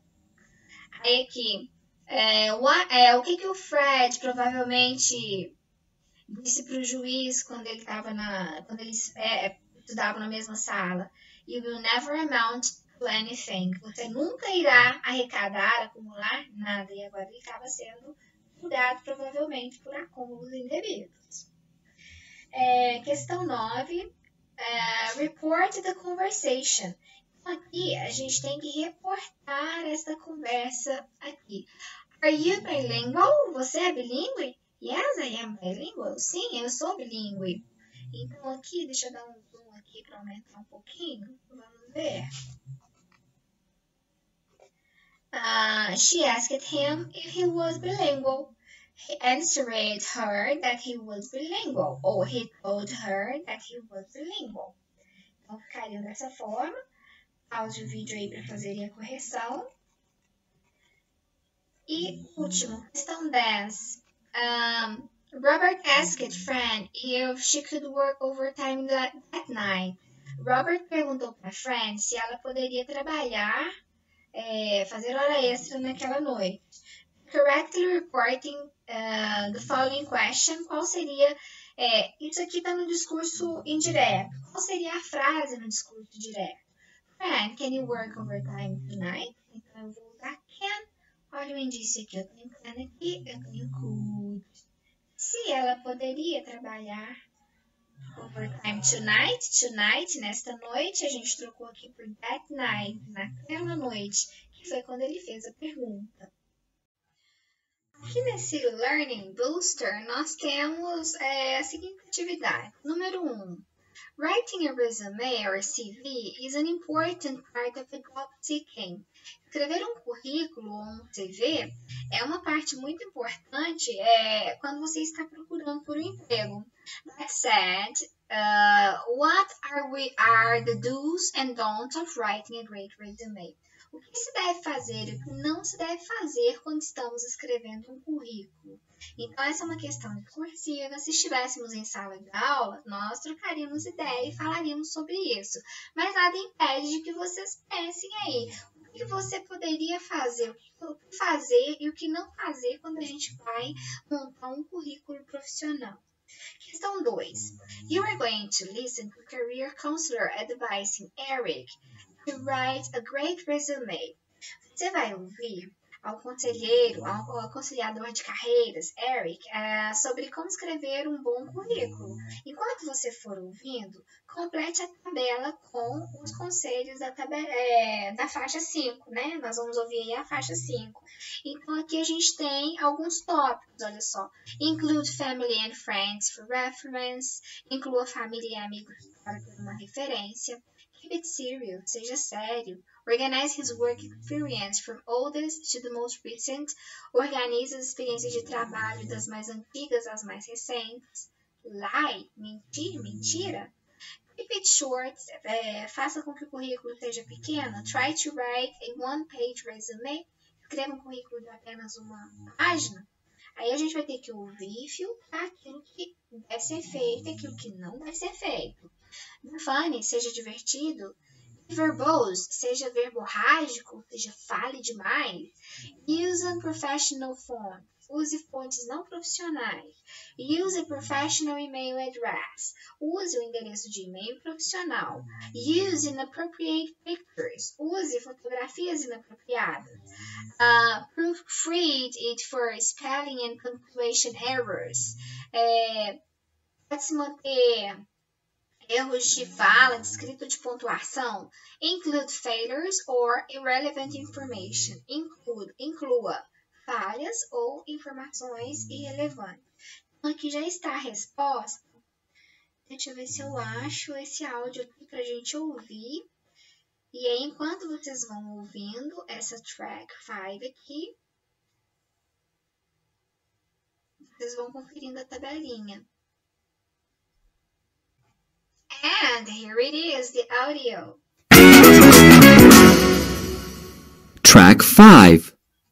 Aí aqui, é, o, é, o que, que o Fred provavelmente disse para o juiz quando ele estava na, quando eles é, estudavam na mesma sala? You will never amount to anything. Você nunca irá arrecadar, acumular nada. E agora ele estava sendo julgado provavelmente por acúmulos indevidos. É, questão nove. É, report the conversation. Aqui a gente tem que reportar essa conversa aqui. Are you bilingual? Você é bilíngue? Yes, I am bilingual. Sim, eu sou bilíngue. Então aqui, deixa eu dar um zoom aqui para aumentar um pouquinho. Vamos ver. Uh, she asked him if he was bilingual. He answered her that he was bilingual, or he told her that he was bilingual. Então, ficaria dessa forma. Pause o vídeo aí para fazerem a correção. E último, questão dez. Um, Robert asked Fran if she could work overtime that, that night. Robert perguntou para Fran se ela poderia trabalhar, é, fazer hora extra naquela noite. Correctly reporting uh, the following question. Qual seria... É, isso aqui está no discurso indireto. Qual seria a frase no discurso direto? Fran, can you work overtime tonight? Então eu vou usar can. Olha o indício aqui. Eu tenho can aqui, eu tenho could. Se ela poderia trabalhar overtime tonight, tonight, nesta noite, a gente trocou aqui por that night, naquela noite, que foi quando ele fez a pergunta. Aqui nesse Learning Booster, nós temos é, a seguinte atividade. Número um. Writing a resume or C V is an important part of the job seeking. Escrever um currículo ou um C V é uma parte muito importante é, quando você está procurando por um emprego. That said, uh, what are, we, are the do's and don'ts of writing a great resume? O que se deve fazer e o que não se deve fazer quando estamos escrevendo um currículo? Então, essa é uma questão discursiva. Se estivéssemos em sala de aula, nós trocaríamos ideia e falaríamos sobre isso. Mas nada impede de que vocês pensem aí. O que você poderia fazer, o que fazer e o que não fazer quando a gente vai montar um currículo profissional. Questão dois. You are going to listen to career counselor advising Eric to write a great resume. Você vai ouvir ao conselheiro, ao aconselhador de carreiras, Eric, é, sobre como escrever um bom currículo. Enquanto você for ouvindo, complete a tabela com os conselhos da, tabela, é, da faixa cinco, né? Nós vamos ouvir aí a faixa cinco. Então, aqui a gente tem alguns tópicos, olha só. Include family and friends for reference. Inclua família e amigos para ter uma referência. Keep it serious, seja sério. Organize his work experience from oldest to the most recent. Organize as experiências de trabalho das mais antigas às mais recentes. Lie, mentir, mentira. Keep it short, é, faça com que o currículo seja pequeno. Try to write a one-page resume. Escreva um currículo de apenas uma página. Aí a gente vai ter que ouvir e filtrar aquilo que deve ser feito e aquilo que não deve ser feito. Be funny, seja divertido. Verbose, seja verborrágico, seja fale demais. Use unprofessional fonts, use fontes não profissionais. Use a professional email address, use o endereço de e-mail profissional. Use inappropriate pictures, use fotografias inapropriadas. Uh, proofread it for spelling and punctuation errors. É, pode-se manter erros de fala, de escrita de pontuação. Include failures or irrelevant information. Include, inclua falhas ou informações irrelevantes. Então, aqui já está a resposta. Deixa eu ver se eu acho esse áudio aqui para a gente ouvir. E aí, enquanto vocês vão ouvindo essa track cinco aqui, vocês vão conferindo a tabelinha. And here it is, the audio. Track five.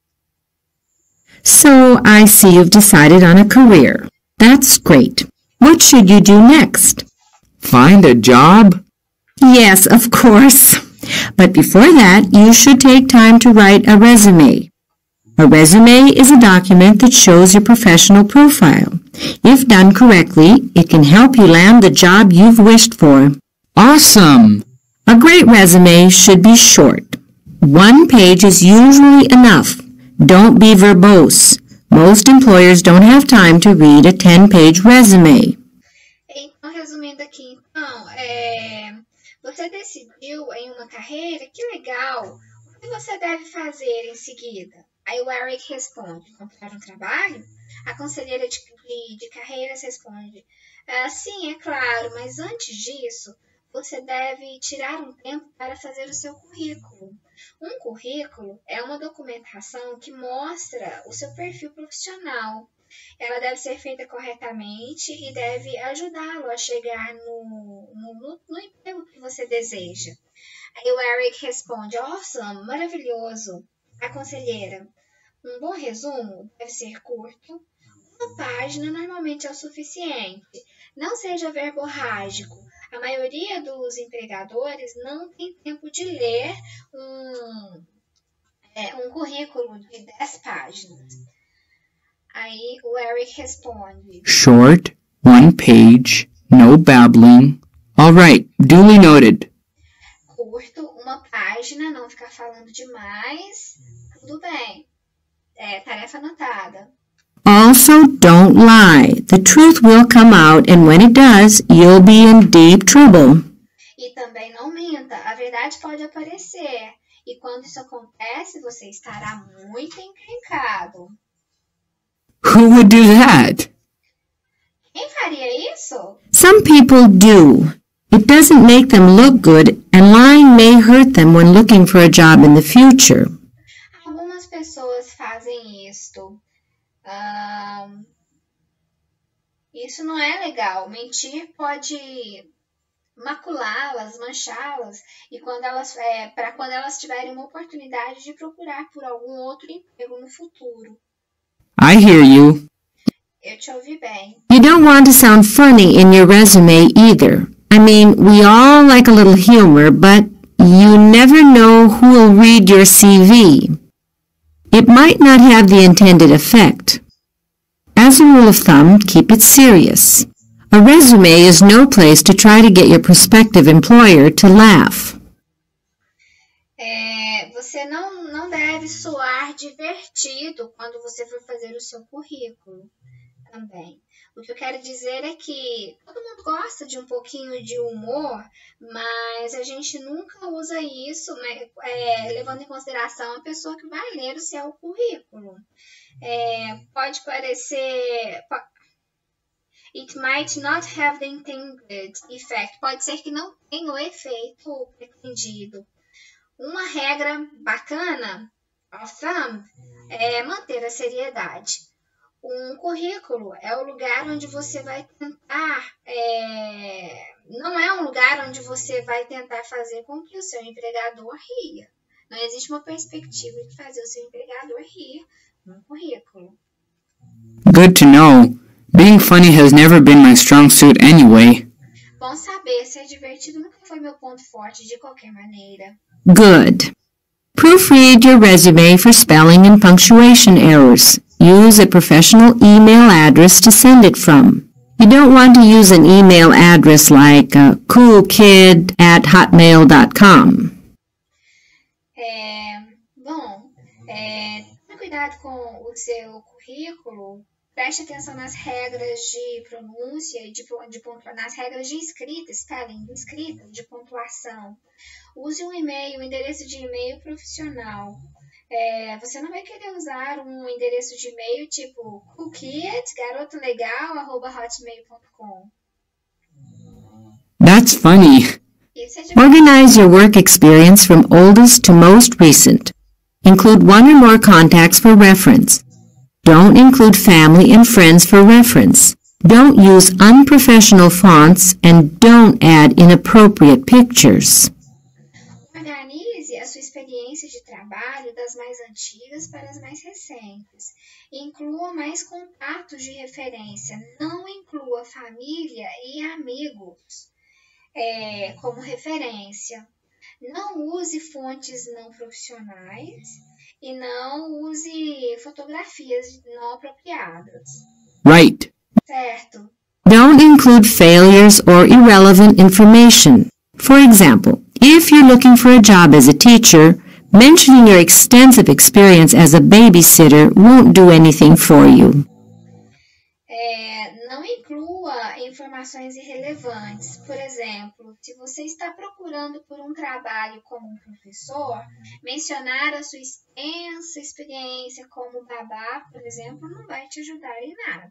So I see you've decided on a career. That's great. What should you do next? Find a job? Yes, of course. But before that, you should take time to write a resume. A resume is a document that shows your professional profile. If done correctly, it can help you land the job you've wished for. Awesome! A great resume should be short. One page is usually enough. Don't be verbose. Most employers don't have time to read a ten-page resume. Então, resumindo aqui, então, é, você decidiu em uma carreira, que legal. O que você deve fazer em seguida? Aí o Eric responde, encontrar um trabalho? A conselheira de, de, de carreiras responde, ah, sim, é claro, mas antes disso, você deve tirar um tempo para fazer o seu currículo. Um currículo é uma documentação que mostra o seu perfil profissional. Ela deve ser feita corretamente e deve ajudá-lo a chegar no, no, no, no emprego que você deseja. Aí o Eric responde, awesome, maravilhoso. A conselheira, um bom resumo deve ser curto. Uma página normalmente é o suficiente. Não seja verborrágico. A maioria dos empregadores não tem tempo de ler um, é, um currículo de dez páginas. Aí o Eric responde, Short, one page, no babbling. All right, duly noted. Curto, uma página, não ficar falando demais. Tudo bem. É, tarefa anotada. Also, don't lie. The truth will come out, and when it does, you'll be in deep trouble. E também não minta. A verdade pode aparecer. E quando isso acontece, você estará muito encrencado. Who would do that? Quem faria isso? Some people do. It doesn't make them look good, and lying may hurt them when looking for a job in the future. Algumas pessoas fazem isto. Um, isso não é legal. Mentir pode maculá-las, manchá-las, e quando elas, é, para quando elas tiverem uma oportunidade de procurar por algum outro emprego no futuro. I hear you. Eu te ouvi bem. You don't want to sound funny in your resume either. I mean, we all like a little humor, but you never know who will read your C V. It might not have the intended effect. As a rule of thumb, keep it serious. A resume is no place to try to get your prospective employer to laugh. É, você não, não deve soar divertido quando você for fazer o seu currículo também. O que eu quero dizer é que todo mundo gosta de um pouquinho de humor, mas a gente nunca usa isso, né, é, levando em consideração a pessoa que vai ler o seu currículo. É, pode parecer... It might not have the intended effect. Pode ser que não tenha o efeito pretendido. Uma regra bacana, of thumb, é manter a seriedade. Um currículo é o lugar onde você vai tentar, é, não é um lugar onde você vai tentar fazer com que o seu empregador ria. Não existe uma perspectiva de fazer o seu empregador rir num currículo. Good to know. Being funny has never been my strong suit anyway. Bom saber, ser divertido nunca foi meu ponto forte de qualquer maneira. Good. Proofread your resume for spelling and punctuation errors. Use a professional email address to send it from. You don't want to use an email address like uh, coolkid at hotmail dot com. É, bom, é, tome cuidado com o seu currículo. Preste atenção nas regras de pronúncia e de, de pontua, nas regras de escrita, spelling, de escrita, de pontuação. Use um e-mail, um endereço de e-mail profissional. É, você não vai querer usar um endereço de e-mail tipo coolkid, garotolegal, arroba hotmail ponto com. That's funny. Isso é de... Organize your work experience from oldest to most recent. Include one or more contacts for reference. Don't include family and friends for reference. Don't use unprofessional fonts and don't add inappropriate pictures. Organize a sua experiência de trabalho das mais antigas para as mais recentes. Inclua mais contatos de referência. Não inclua família e amigos é, como referência. Não use fontes não profissionais e não use fotografias não apropriadas. Right. Certo? Don't include failures or irrelevant information. For example, if you're looking for a job as a teacher, mentioning your extensive experience as a babysitter won't do anything for you. É, não inclua informações irrelevantes. Por exemplo, se você está procurando por um trabalho como um professor, mencionar a sua extensa experiência como babá, por exemplo, não vai te ajudar em nada.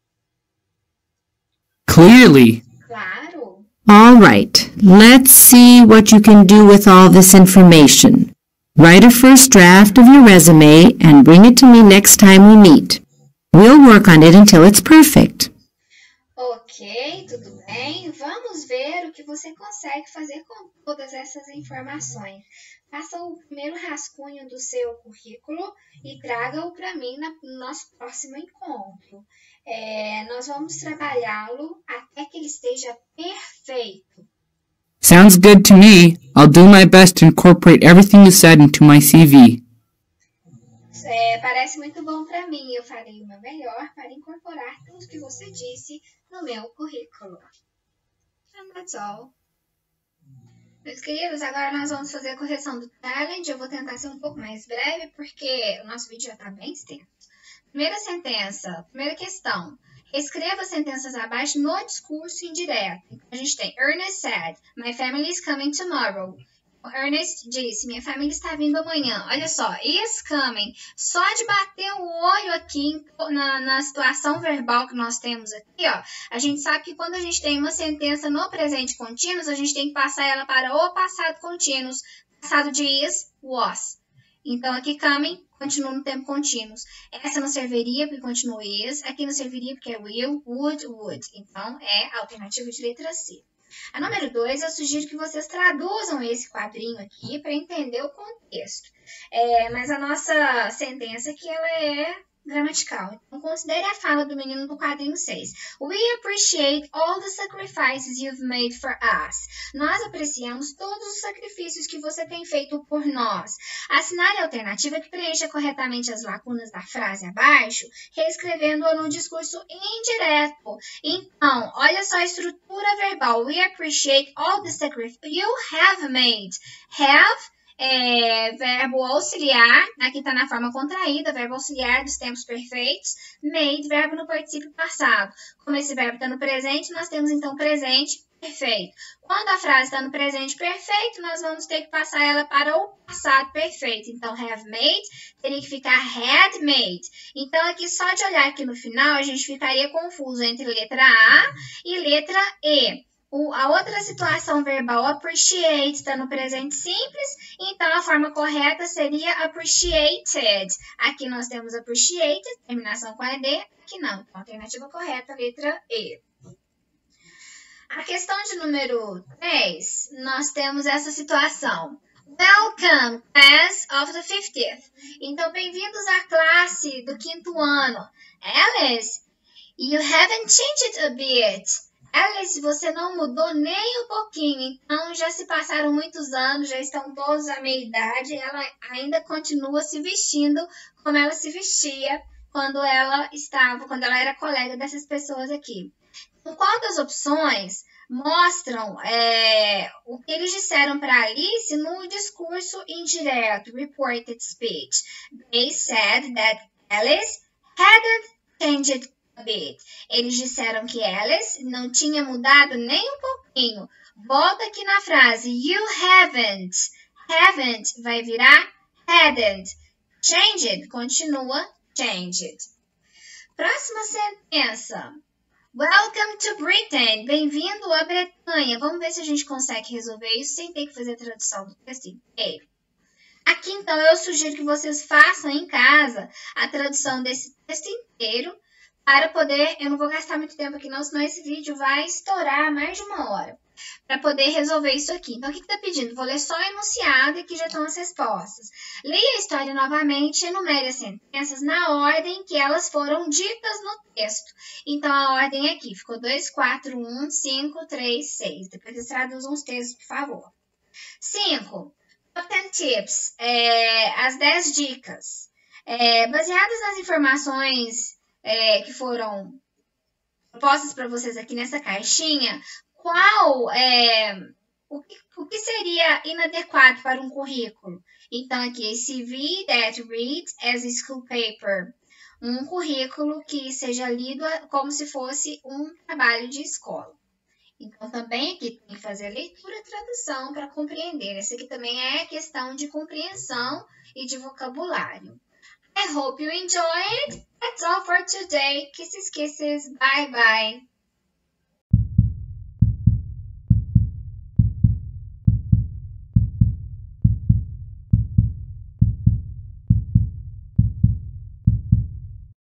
Clearly. Claro. All right, let's see what you can do with all this information. Write a first draft of your resume and bring it to me next time we meet. We'll work on it until it's perfect. Ok, tudo bem. Vamos ver o que você consegue fazer com todas essas informações. Faça o primeiro rascunho do seu currículo e traga-o para mim na, no nosso próximo encontro. É, nós vamos trabalhá-lo até que ele esteja perfeito. Sounds good to me. I'll do my best to incorporate everything you said into my C V. É, parece muito bom para mim. Eu farei o meu melhor para incorporar tudo que você disse no meu currículo. And that's all. Meus queridos, agora nós vamos fazer a correção do talent. Eu vou tentar ser um pouco mais breve, porque o nosso vídeo já está bem extenso. Primeira sentença, primeira questão. Escreva as sentenças abaixo no discurso indireto. Então, a gente tem Ernest said, my family is coming tomorrow. Ernest disse, minha família está vindo amanhã. Olha só, is coming. Só de bater o olho aqui na, na situação verbal que nós temos aqui, ó, a gente sabe que quando a gente tem uma sentença no presente contínuo, a gente tem que passar ela para o passado contínuo. Passado de is, was. Então, aqui coming, continua no tempo contínuo. Essa não serviria porque continua is. Aqui não serviria porque é will, would, would. Então, é a alternativa de letra C. A número dois, eu sugiro que vocês traduzam esse quadrinho aqui para entender o contexto. É, mas a nossa sentença aqui ela é gramatical. Então, considere a fala do menino do quadrinho seis. We appreciate all the sacrifices you've made for us. Nós apreciamos todos os sacrifícios que você tem feito por nós. Assinale a alternativa que preencha corretamente as lacunas da frase abaixo, reescrevendo-a no discurso indireto. Então, olha só a estrutura verbal. We appreciate all the sacrifices you have made. Have É, verbo auxiliar, aqui está na forma contraída, verbo auxiliar dos tempos perfeitos, made, verbo no particípio passado. Como esse verbo está no presente, nós temos então presente perfeito. Quando a frase está no presente perfeito, nós vamos ter que passar ela para o passado perfeito. Então, have made teria que ficar had made. Então, aqui só de olhar aqui no final, a gente ficaria confuso entre letra A e letra E. O, a outra situação verbal, appreciate, está no presente simples, então a forma correta seria appreciated. Aqui nós temos appreciated, terminação com E D, aqui não. Então, a alternativa correta, letra E. A questão de número três, nós temos essa situação. Welcome, class of the fiftieth. Então, bem-vindos à classe do quinto ano. Alice, you haven't changed a bit. Alice, você não mudou nem um pouquinho, então já se passaram muitos anos, já estão todos à meia idade, ela ainda continua se vestindo como ela se vestia quando ela estava, quando ela era colega dessas pessoas aqui. Então, qual das opções mostram é, o que eles disseram para Alice no discurso indireto, reported speech? They said that Alice hadn't changed a bit. Eles disseram que Alice não tinha mudado nem um pouquinho. Volta aqui na frase. You haven't. Haven't vai virar hadn't. Changed continua changed. Próxima sentença. Welcome to Britain. Bem-vindo à Bretanha. Vamos ver se a gente consegue resolver isso sem ter que fazer a tradução do texto inteiro. Aqui, então, eu sugiro que vocês façam em casa a tradução desse texto inteiro para poder, eu não vou gastar muito tempo aqui não, senão esse vídeo vai estourar mais de uma hora, para poder resolver isso aqui. Então, o que está pedindo? Vou ler só o enunciado e aqui já estão as respostas. Leia a história novamente e enumere as sentenças na ordem que elas foram ditas no texto. Então, a ordem aqui ficou dois, quatro, um, cinco, três, seis. Depois vocês traduzam os textos, por favor. cinco. Top ten tips. É, as dez dicas. É, baseadas nas informações É, que foram propostas para vocês aqui nessa caixinha, qual é, o, que, o que seria inadequado para um currículo? Então, aqui, C V that reads as a school paper. Um currículo que seja lido como se fosse um trabalho de escola. Então, também aqui tem que fazer leitura e tradução para compreender. Essa aqui também é questão de compreensão e de vocabulário. I hope you enjoyed. That's all for today. Kisses, kisses. Bye, bye.